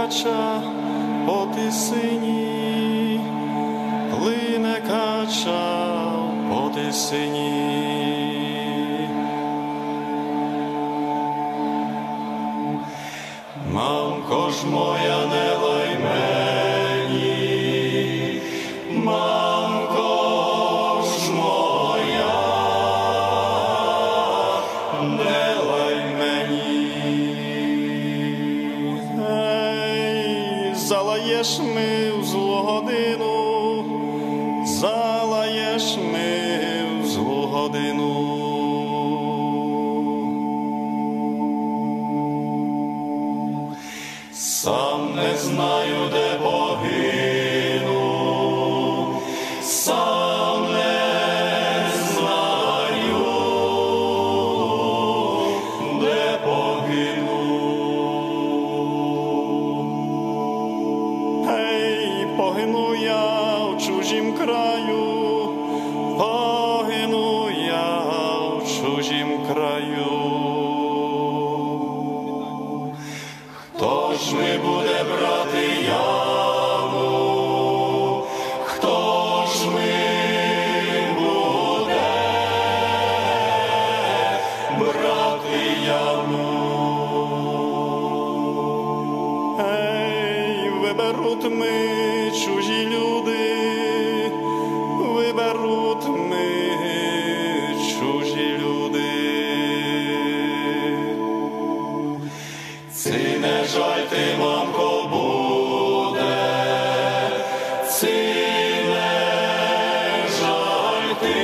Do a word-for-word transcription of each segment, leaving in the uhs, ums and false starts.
кача по тисині, плине кача по тисині. Мамко ж моя, не лай мені, мамко ж моя, не лай мені. Ей, залаєш ми в злу годину, залаєш ми в злу годину. Сам не знаю, де погину, сам не знаю, де погину. Ей, погину я в чужім краю, погину я в чужім краю. Хто ж ми буде брати яму? Хто ж ми буде брати яму? Ей, виберуть ми чужі люди, виберуть ми чужі люди. Ці не жаль ти, мамко, буде, ці не жаль ти,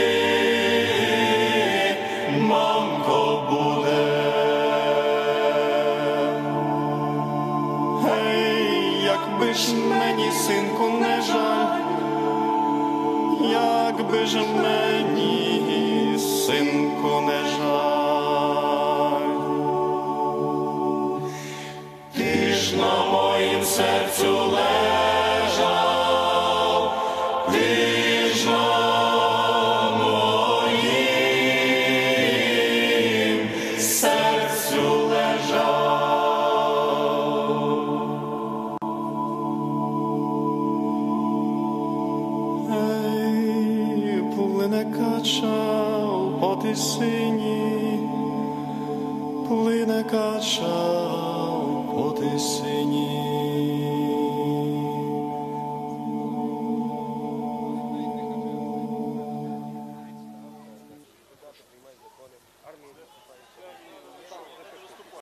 мамко, буде. Гей, якби ж мені, синку, не жаль, якби ж мені, синку, не жаль. На моїм серцю лежав, ти ж на моїм серцю лежав. Ей, плине кача по тисині, плине кача по тисині.